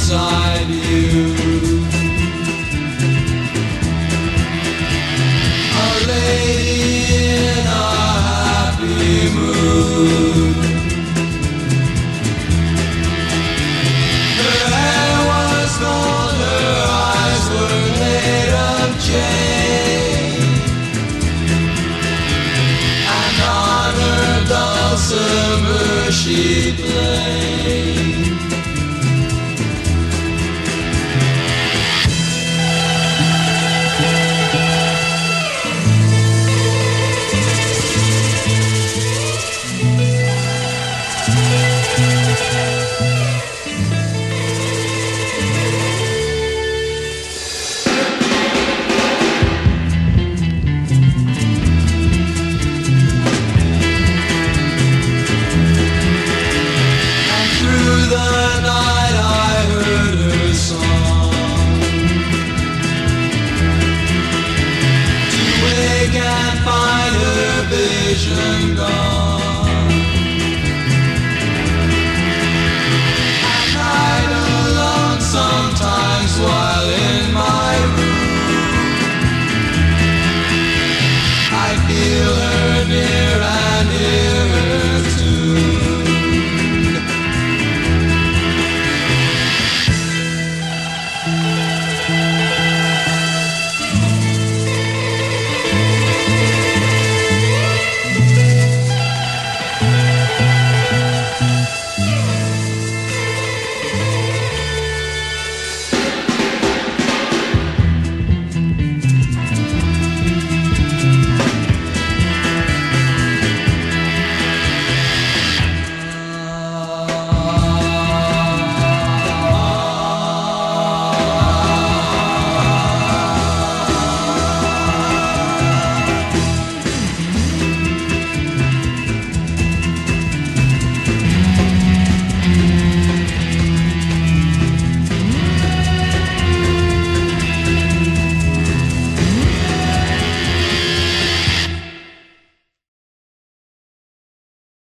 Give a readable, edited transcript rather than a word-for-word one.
inside you. A lady in a happy mood. Her hair was gold, her eyes were made of jade, and on her dulcimer she played. And find her vision gone.